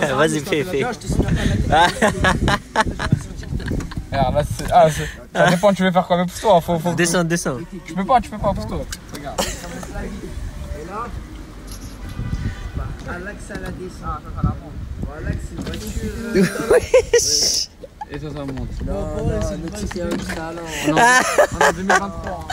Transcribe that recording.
Vas-y, fais. Regarde, là, ça dépend, tu veux faire quoi, mais pousse-toi, faut... Descends. Tu peux pas, pousse-toi. Regarde. Et là, à l'axe à la descente. Voilà que c'est une voiture. Et ça monte. Non, le ticket est un talent. On est en 2023.